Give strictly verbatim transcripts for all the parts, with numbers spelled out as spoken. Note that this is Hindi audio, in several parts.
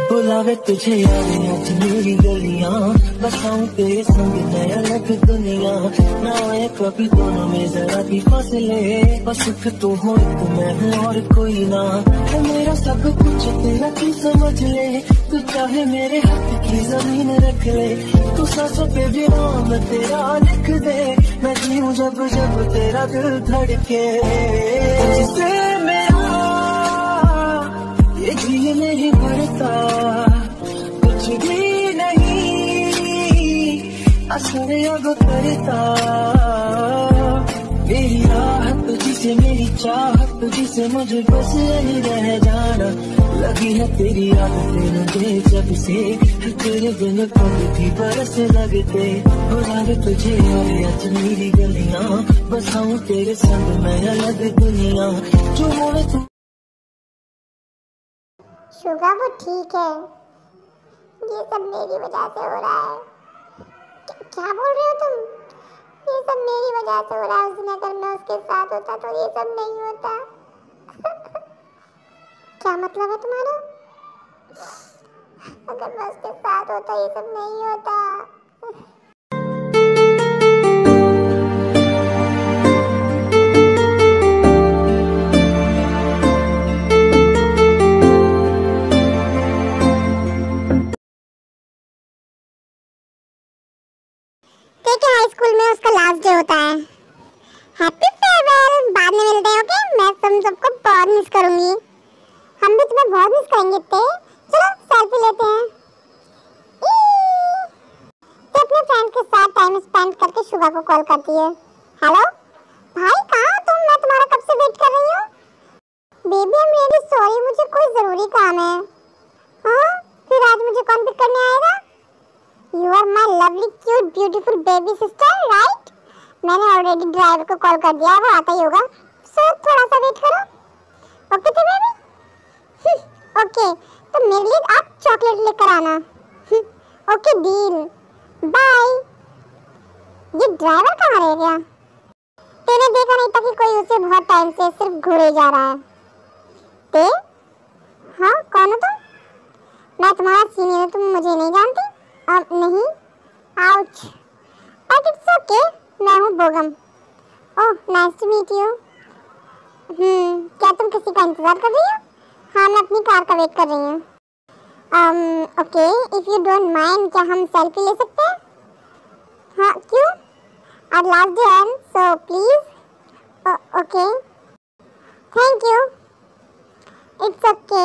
बुलावे तुझे यार आज मेरी गलियां, बसाऊं तेरे संग नया अलग दुनिया। ना आए कभी दोनों में जरा भी फासले, बस सुख तू हो तो मैं हूँ और कोई ना। है मेरा सब कुछ तेरा तू समझ ले, तू चाहे मेरे हाथ की जमीन रख ले। तू सांसों पे भी नाम तेरा लिख दे, मैं जीऊं जब जब तेरा दिल धड़के। जिसे मेरा ये जी नहीं पड़ता, कुछ भी नहीं असर अब करता। मेरी राहत तुझसे मेरी चाहत तुझसे मुझे बस यही रह जाना। लगी है तेरी आदतें मुझे जब से, तेरे बिन पल भी बरस लगते। बुलावे तुझे यार आज मेरी गलियां, बसाऊं तेरे संग मैं अलग दुनिया। जो मोड़े तू शुगा वो ठीक है, ये सब मेरी वजह से हो रहा है। क्या, क्या बोल रहे हो तुम? ये सब मेरी वजह से हो रहा है। उस दिन अगर मैं उसके साथ होता तो ये सब नहीं होता। क्या मतलब है तुम्हारा? अगर मैं उसके साथ होता ये सब नहीं होता। हाई स्कूल में उसका लास्ट डे होता है। हैप्पी फेयरवेल, बाद में मिलते हैं। ओके, मैं तुम सबको बहुत मिस करूंगी। हम भी तुम्हें बहुत मिस करेंगे। ते चलो सेल्फी लेते हैं। तो अपने फ्रेंड के साथ टाइम स्पेंड करके शुगा को कॉल करती है। हेलो भाई, कहाँ हो तुम? मैं तुम्हारा कब से वेट कर रही हूँ। Baby I am really sorry, मुझे कोई जरूरी काम है। हाँ, फिर आज मुझे कौन पिक करने आएगा? You are my lovely, cute, beautiful baby sister, right? मैंने ऑलरेडी ड्राइवर को कॉल कर दिया, वो आता ही होगा। सो so, थोड़ा सा वेट करो। ओके तो बेबी? ओके, तो मेरे लिए आप चॉकलेट लेकर आना। Okay deal, bye. ये ड्राइवर कहाँ रह गया? तूने देखा नहीं था कि कोई उसे बहुत टाइम से सिर्फ घूरे जा रहा है? ते? हाँ, कौन हो तुम? मैं तुम्हारा सीनियर हूँ, तुम मुझे नहीं जानती? अब नहीं, आउच, बट इट्स ओके। मैं हूँ Bogum. Oh, nice to meet you. हम्म, क्या तुम किसी का इंतजार कर रही हो? हाँ, मैं अपनी कार का वेट कर रही हूँ। um, okay, if you don't mind, क्या हम सेल्फी ले सकते हैं? हाँ, क्यों? आज लास्ट डे है, so please. Okay, thank you. It's okay.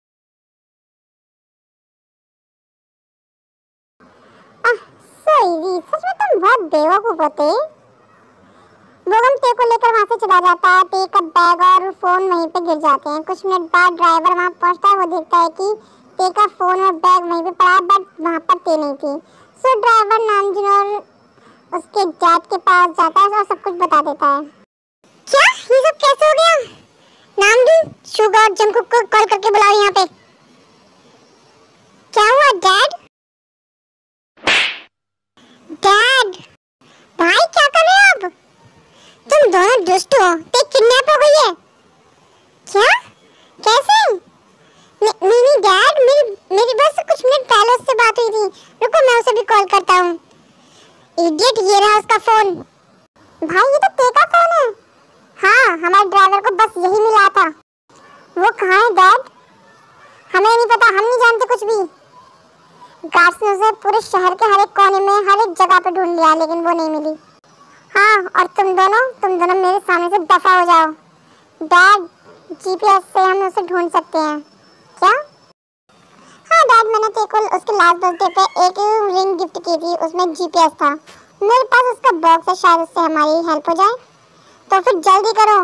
सच में तुम बहुत बेवकूफ होते। बोगम ते को लेकर वहाँ से चला जाता है। ते का बैग और फोन वहीं पे गिर जाते हैं। कुछ मिनट बाद ड्राइवर वहाँ पहुँचता है। वो देखता है कि ते का फोन और बैग वहीं पे पड़ा है, बट वहाँ पर ते नहीं थी। सो ड्राइवर नामजुन और उसके डैड के पास जाता है और सब कुछ बता देता है। क्या ये सब कैसे हो गया? नामजुन, शुगा और जंकुक को कॉल करके बुलाओ यहाँ पे। क्या हुआ डैड? डैड, भाई क्या कर रहे हो अब? तुम दोनों दुष्ट हो। ते किडनैप हो गई है। क्या? कैसे? नहीं नहीं डैड, मेरी मेरी बस कुछ मिनट पहले उससे बात हुई थी। रुको, मैं उसे भी कॉल करता हूँ। इडियट, ये रहा उसका फोन। भाई ये तो ते का फोन है। हाँ, हमारे ड्राइवर को बस यही मिला था। वो कहाँ है डैड? हमें नहीं पता, हम नहीं जानते कुछ भी। गार्ड्स ने उसे पूरे शहर के हर एक कोने में हर एक जगह पे ढूंढ लिया, लेकिन वो नहीं मिली। हाँ, और तुम दोनों तुम दोनों मेरे सामने से दफा हो जाओ। डैड, जीपीएस से हम उसे ढूंढ सकते हैं क्या? हाँ डैड, मैंने तेको उसके लास्ट बर्थडे पे एक रिंग गिफ्ट की थी, उसमें जीपीएस था। मेरे पास उसका बॉक्स है, शायद उससे हमारी हेल्प हो जाए। तो फिर जल्दी करो।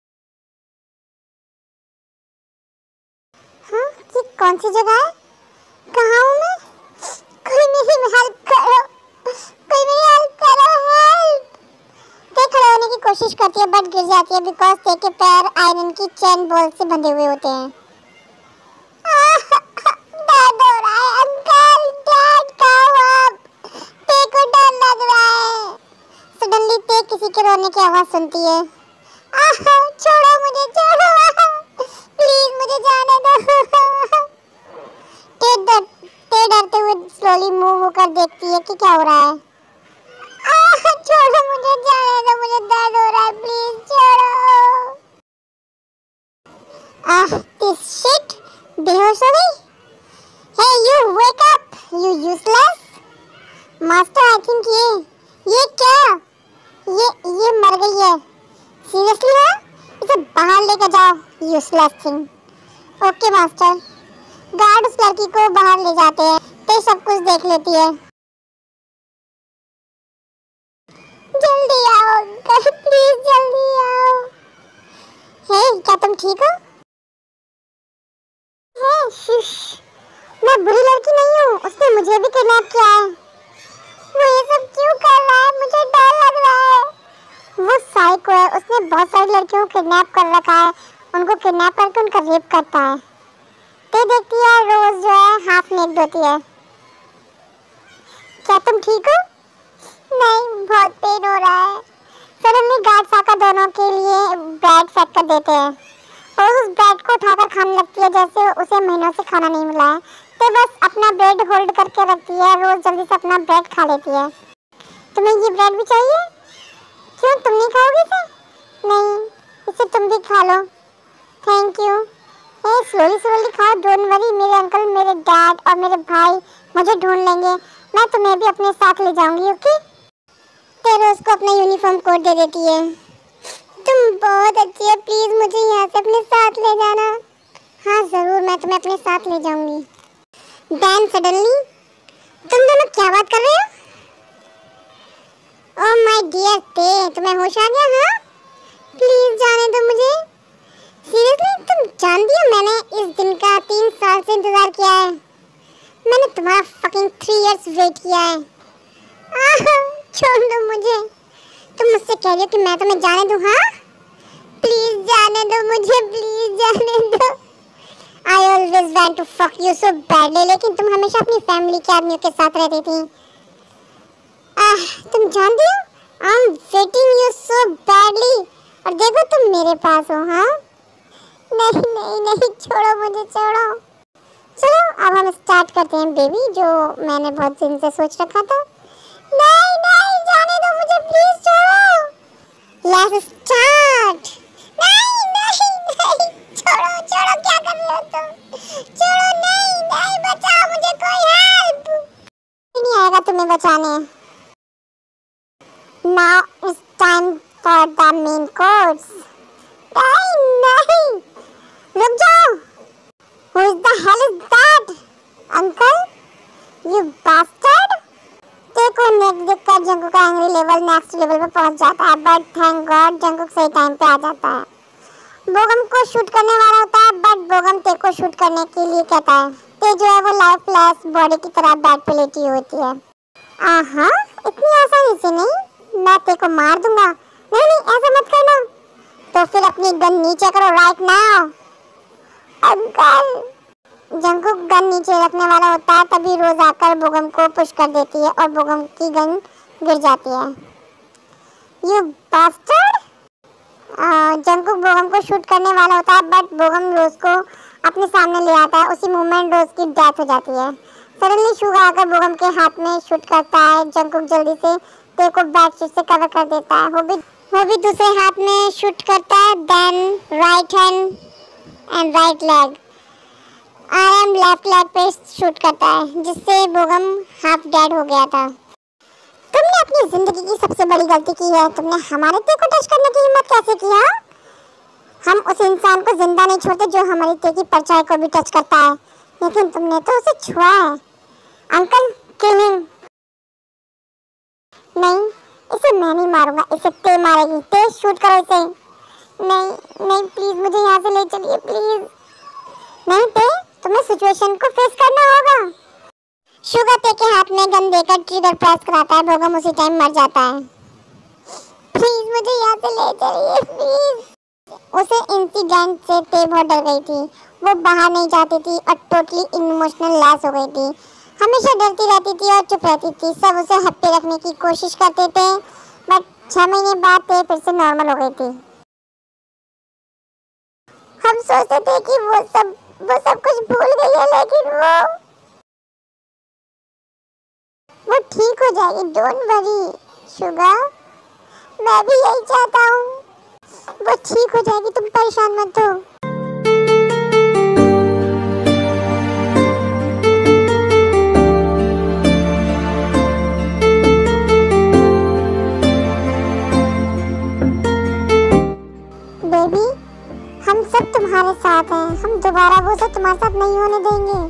हाँ, ये कौन सी जगह है? कहाँ हूँ मैं? कोई मेरी हेल्प करो, कोई मेरी हेल्प करो, हेल्प। ते खड़े होने की कोशिश करती है बट गिर जाती है बिकॉज ते के पैर आयरन की चेन बोल्ट से बंधे हुए होते हैं। दर्द हो रहा है अंकल, डैड कहाँ हो आप? ते को डर लग रहा है। सडनली ते किसी के रोने की आवाज सुनती है। छोड़ो मुझे, छोड़ो, प्लीज मुझे जाने दो। ते बार देखती है कि क्या हो रहा है। आह, छोड़ो मुझे, जाने दो, मुझे दर्द हो रहा है, प्लीज छोड़ो। आह, दिस शिट, बेहोश हो गई। Hey you, wake up, you useless. Master, I think ये ये क्या, ये ये मर गई है। सीरियसली है, इसे बाहर लेकर जाओ, useless thing. Okay master. Guard उस लड़की को बाहर ले जाते हैं, तो सब कुछ देख लेती है। जल्दी आओ अंकल, प्लीज जल्दी आओ। हे, क्या तुम ठीक हो? हे, शिश, मैं बुरी लड़की नहीं हूँ, उसने मुझे भी किडनैप किया है। वो ये सब क्यों कर रहा है, मुझे डर लग रहा है। वो साइको है, उसने बहुत सारी लड़कियों को किडनैप कर रखा है, उनको किडनैप करके उनका रेप करता है। ते देखती है रोज जो है हाफ नेक्ड होती है। क्या तुम ठीक हो? नहीं, बहुत पेन हो रहा है। सडनली गार्ड्स आकर दोनों के लिए ब्रेड सेट कर देते हैं और उस ब्रेड को उठाकर खाने लगती है जैसे उसे महीनों से खाना नहीं मिला है। तो बस अपना ब्रेड होल्ड करके रखती है, रोज जल्दी से अपना ब्रेड खा लेती है। तुम्हें ये ब्रेड भी चाहिए? क्यों, तुम नहीं खाओगे इसे? नहीं, इसे तुम भी खा लो। Thank you. Hey, slowly slowly खाओ, डोंट वरी, मेरे अंकल, मेरे डैड और मेरे भाई मुझे ढूंढ लेंगे। मैं तुम्हें भी अपने साथ ले जाऊंगी, ओके? तेरे उसको अपना यूनिफॉर्म कोड दे देती है। तुम बहुत अच्छी है, प्लीज मुझे यहाँ से अपने साथ ले जाना। हाँ जरूर, मैं तुम्हें अपने साथ ले जाऊंगी। देन सडनली, तुम दोनों क्या बात कर रहे हो? ओह माय डियर ते, तुम्हें होश आ गया? हाँ, प्लीज जाने दो मुझे। सीरियसली, तुम जानती हो मैंने इस दिन का तीन साल से इंतजार किया है। मैंने तुम्हारा फकिंग थ्री इयर्स वेट किया है। आह, छोड़ दो मुझे। तुम मुझसे कह रही हो कि मैं तुम्हें जाने दूं? हाँ, प्लीज जाने दो मुझे, प्लीज जाने दो। I always want to fuck you so badly, लेकिन तुम हमेशा अपनी फैमिली के आदमियों के साथ रहती थी। आह, तुम जानती हो, I'm waiting you so badly, और देखो तुम मेरे पास हो। हाँ, नहीं नहीं नहीं, छोड़ो मुझे, छोड़ो। चलो अब हम स्टार्ट करते हैं बेबी, जो मैंने बहुत दिन से सोच रखा था। नहीं नहीं, जाने दो मुझे, प्लीज छोड़ो। Let's start। नहीं नहीं नहीं, छोड़ो छोड़ो, क्या कर रहे हो तुम? छोड़ो, नहीं नहीं, बचाओ मुझे, कोई हेल्प। नहीं आएगा तुम्हें बचाने। Now it's time for the main course। नहीं नहीं, रुक जाओ। Who is the hell is that? Uncle? You bastard? देखो, नेक देखकर जंकुक का एंग्री लेवल नेक्स्ट लेवल पे पहुंच जाता है, बट थैंक गॉड जंकुक सही टाइम पे आ जाता है। बोगम को शूट करने वाला होता है, बट बोगम ते को शूट करने के लिए कहता है। ते जो है वो लाइफलेस बॉडी की तरह बेड पे लेटी होती है। आहा, इतनी आसानी से नहीं, मैं ते को मार दूंगा। नहीं नहीं, ऐसा मत करना। तो फिर अपनी गन नीचे करो right now. Uncle, Jungkook gun नीचे रखने वाला होता है, तभी रोज आकर बोगम को पुश कर देती है और बोगम की गन गिर जाती है। You bastard. जंकुक बोगम को शूट करने वाला होता है, बट बोगम रोज को अपने सामने ले आता है। उसी मोमेंट रोज की डेथ हो जाती है। सडनली शुगा आकर बोगम के हाथ में शूट करता है। जंकुक जल्दी से ते को बेडशीट से कवर कर देता है। वो भी वो भी दूसरे हाथ में शूट करता है। Then right hand and right leg, arm left leg पे शूट करता है, जिससे बोगम हाफ डेड हो गया था। तुमने अपनी जिंदगी की सबसे बड़ी गलती की है। तुमने हमारे ते को टच करने की हिम्मत कैसे की? हाँ, हम उस इंसान को जिंदा नहीं छोड़ते जो हमारी ते की परछाई को भी टच करता है, लेकिन तुमने तो उसे छुआ है। Uncle, kill him. नहीं, इसे मैं नहीं मारूंगा, इसे ते मारेगी। ते शूट करो इसे। नहीं नहीं, प्लीज मुझे यहाँ से ले चलिए, प्लीज। नहीं ते, तुम्हें सिचुएशन को फेस करना होगा। शुगा ते के हाथ में गन देकर ट्रिगर प्रेस कराता है। बोगम उसी टाइम मर जाता है। प्लीज मुझे यहाँ से ले चलिए, प्लीज। उसे इंसिडेंट से ते बहुत डर गई थी। वो बाहर नहीं जाती थी और टोटली इमोशनल लैस हो गई थी। हमेशा डरती रहती थी और चुप रहती थी। सब उसे हैप्पी रखने की कोशिश करते थे, बट छह महीने बाद ते फिर से नॉर्मल हो गई थी। हम सोचते थे कि वो सब वो सब कुछ भूल गई है, लेकिन वो वो ठीक हो जाएगी, डोंट वरी शुगर। मैं भी यही चाहता हूँ, वो ठीक हो जाएगी, तुम परेशान मत हो। बेबी, हम सब तुम्हारे साथ हैं, हम दोबारा वो सब तुम्हारे साथ नहीं होने देंगे।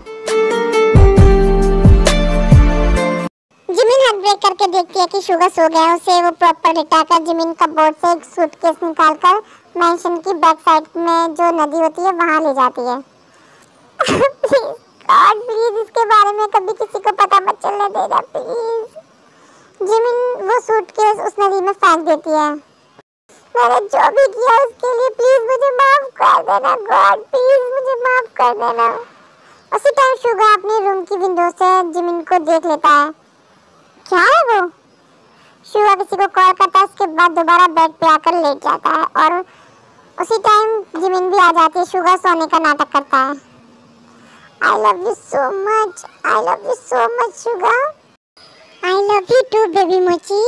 जिमिन हाथ ब्रेक करके देखती है कि शुगर सो गया। उसे वो प्रॉपर लिटाकर जिमिन का बोर्ड से एक सूटकेस निकालकर मैंशन की बैक साइड में जो नदी होती है वहां ले जाती है। प्लीज गॉड, प्लीज इसके बारे में कभी किसी को पता मत चलने देना प्लीज। जिमिन वो सूटकेस उस नदी में फेंक देती है। मैंने जो भी किया उसके लिए प्लीज मुझे माफ कर देना गॉड, प्लीज मुझे माफ कर देना। उसी टाइम शुगर अपने रूम की विंडो से जिमिन को देख लेता है। क्या है वो? शुगर किसी को कॉल करता है, उसके बाद दोबारा बेड पे आकर लेट जाता है और उसी टाइम जिमिन भी आ जाती है। शुगर सोने का नाटक करता है। I love you so much, I love you so much Suga, I love you too baby Mochi.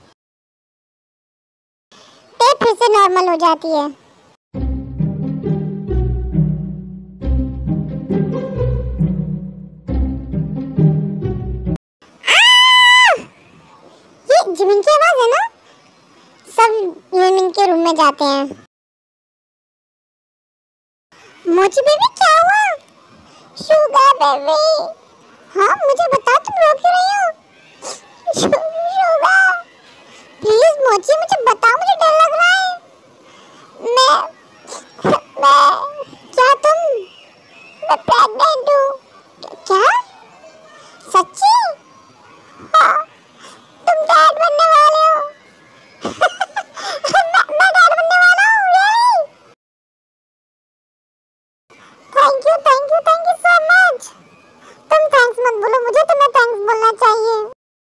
टेप फिर से नॉर्मल हो जाती है। जिमिन की आवाज है ना? सब जिमिन के रूम में जाते हैं। मोची बेबी क्या हुआ? शुगर बेबी, हाँ मुझे बताओ तुम रो क्यों रही हो? शुगर प्लीज मोची मुझे बताओ, मुझे डर लग रहा है। मैं मैं क्या तुम मैं प्रेग्नेंट हूँ? क्या सच्ची? हाँ तुम डैड बनने वाले हो। मैं, मैं डैड बनने वाला हूँ, really? Thank you thank you thank you so much. तुम थैंक्स मत बोलो मुझे, तुम्हें थैंक्स बोलना चाहिए।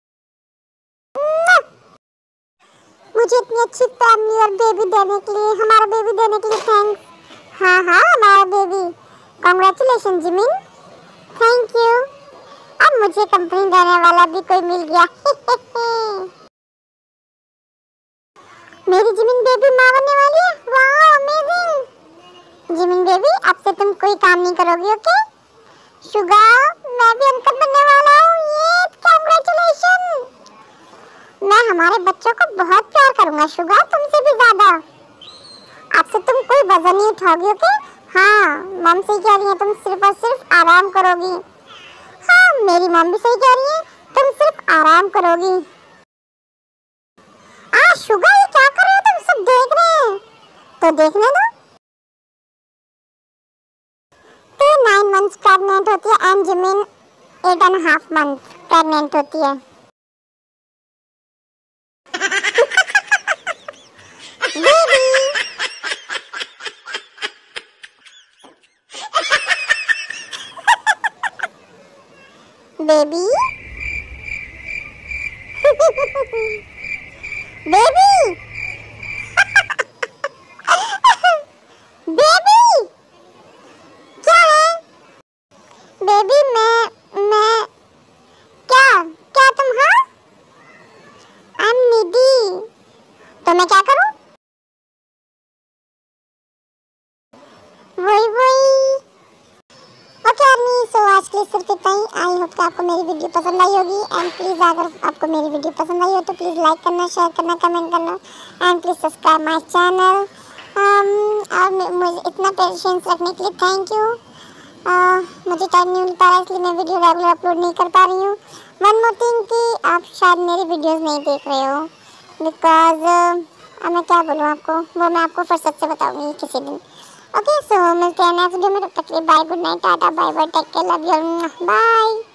मुझे इतनी अच्छी फैमिली और बेबी देने के लिए, हमारा बेबी देने के लिए थैंक्स। हाँ हाँ हमारा baby, congratulation Jimin, thank you. अब मुझे कंपनी देने वाला भी कोई मिल गया। मेरी जिमिन बेबी माँ बनने वाली है, वाह अमेजिंग। जिमिन बेबी अब से तुम कोई काम नहीं करोगी, ओके? शुगर मैं भी अंकल बनने वाला हूँ, ये कांग्रेचुलेशन। मैं हमारे बच्चों को बहुत प्यार करूंगा शुगर, तुमसे भी ज्यादा। अब से तुम कोई वजन नहीं उठाओगी, ओके? हाँ मम सही कह रही है, तुम सिर्फ और सिर्फ आराम करोगी। हाँ मेरी मम भी सही कह रही है, तुम सिर्फ आराम करोगी। आ शुगर ये क्या कर रहे हो तुम? सब देख रहे हैं तो देखने दो। तो नाइन मंथ्स प्रेग्नेंट होती है and Jimin eight and half month pregnant होती है। बेबी बेबी बेबी बेबी क्या है? बेबी मैं मैं क्या क्या तुम? हाँ आई एम नीडी, तो मैं क्या करूं? वही वही ओके अर्नी, सो आज के लिए सिर्फ इतना ही। आई होप कि आपको मेरी वीडियो पसंद आई होगी एंड प्लीज़ अगर आपको मेरी वीडियो पसंद आई हो तो प्लीज़ लाइक करना, शेयर करना, कमेंट करना and please subscribe my channel. और मुझे इतना पेशेंस रखने के लिए थैंक यू। uh, मुझे टाइम नहीं मिल पा रहा इसलिए मैं वीडियो रेगुलर अपलोड नहीं कर पा रही हूँ। वन मोर थिंग कि आप शायद मेरी वीडियोज़ नहीं देख रहे हो बिकॉज अब मैं क्या बोलूँ आपको, वो मैं आपको फुर्सत से बताऊँगी किसी दिन। ओके सो मिलते हैं नेक्स्ट वीडियो में, तब तक के लिए bye, good night, tata, bye bye, take care, love you, bye.